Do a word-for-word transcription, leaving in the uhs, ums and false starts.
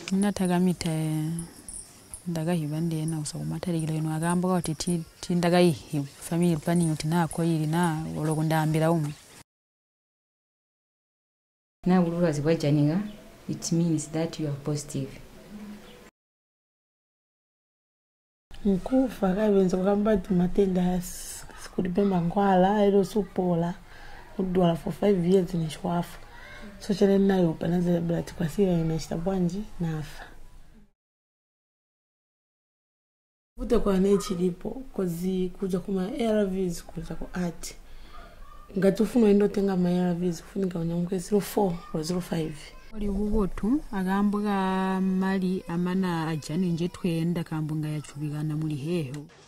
natagamita ndagahiba ndena usakumatarikira ino agamba kuti ti tindagahi family planning uti nako iri na olokundambira umwe na bululu azibwajaninga. It means that you are positive. Nkufa kabenza kugamba ti matenda sikudipemba ngwala ero supola udwala for five years ni shwafu so chane nayo panaze blood kwa sira inashita bwanji nafa Vute kwa nechi lipo kozi kuja kuma A R Vs kuja kwa art ngatufuno endo tenga ma A R Vs kufunika unyamuke zero four or zero five oli bubutu agambuga mali amana ajani nje twenda kambunga yachubigana muri heho